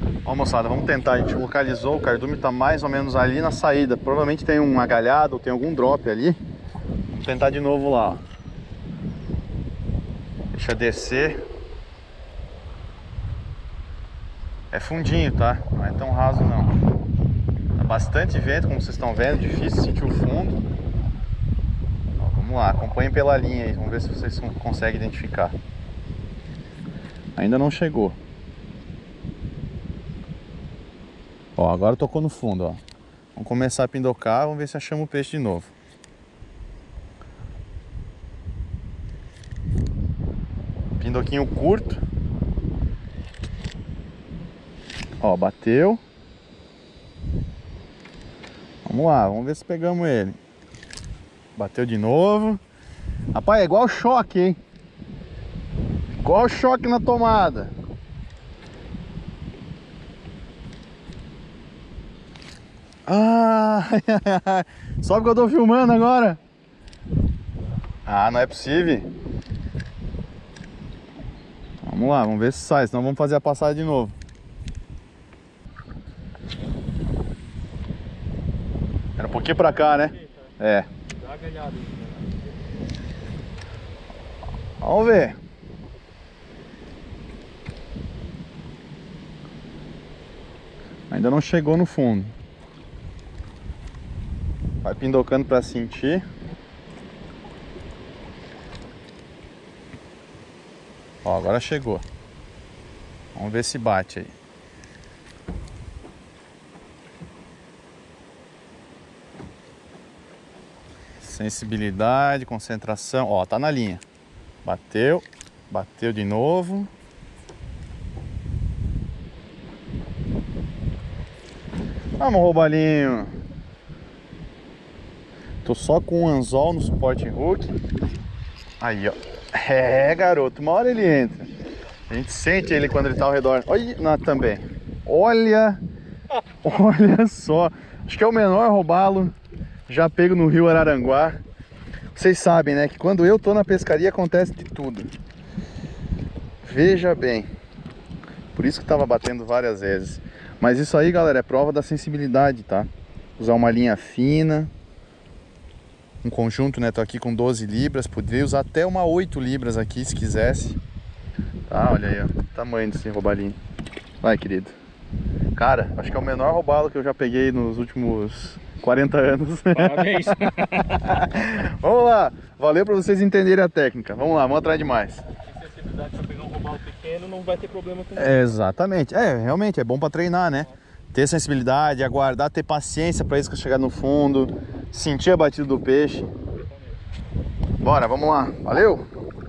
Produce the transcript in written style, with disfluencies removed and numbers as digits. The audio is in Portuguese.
Ó, moçada, vamos tentar. A gente localizou, o cardume tá mais ou menos ali na saída. Provavelmente tem uma galhada ou tem algum drop ali. Vamos tentar de novo lá, ó. Deixa descer. É fundinho, tá? Não é tão raso não. Tá bastante vento, como vocês estão vendo. Difícil sentir o fundo. Ó, vamos lá, acompanhem pela linha aí. Vamos ver se vocês conseguem identificar. Ainda não chegou. Ó, agora tocou no fundo, ó. Vamos começar a pindocar, vamos ver se achamos o peixe de novo. Pindoquinho curto. Ó, bateu. Vamos lá, vamos ver se pegamos ele. Bateu de novo. Rapaz, é igual choque, hein? Igual choque na tomada. Ah, só porque eu tô filmando agora. Ah, não é possível. Vamos lá, vamos ver se sai, senão vamos fazer a passada de novo. Era um pouquinho pra cá, né? É. Dá uma galhada aí. Vamos ver. Ainda não chegou no fundo. Vai pindocando pra sentir. Ó, agora chegou. Vamos ver se bate aí. Sensibilidade, concentração. Ó, tá na linha. Bateu. Bateu de novo. Vamos, roubalinho. Tô só com um anzol no suporte hook. Aí, ó. É, garoto. Uma hora ele entra. A gente sente ele quando ele tá ao redor. Olha, não, também. Olha. Olha só. Acho que é o menor robalo já pego no rio Araranguá. Vocês sabem, né? Que quando eu tô na pescaria acontece de tudo. Veja bem. Por isso que tava batendo várias vezes. Mas isso aí, galera, é prova da sensibilidade, tá? Usar uma linha fina. Um conjunto, né? Tô aqui com 12 libras. Poderia usar até uma 8 libras aqui, se quisesse. Tá, olha aí, ó. O tamanho desse robalinho. Vai, querido. Cara, acho que é o menor robalo que eu já peguei nos últimos 40 anos. Parabéns. Vamos lá. Valeu pra vocês entenderem a técnica. Vamos lá, vamos atrás de mais. Sensibilidade pra pegar um robalo pequeno não vai ter problema com isso. Exatamente. É, realmente, é bom pra treinar, né? Ter sensibilidade, aguardar, ter paciência pra isso que chegar no fundo. Sentir a batida do peixe. Bora, vamos lá. Valeu!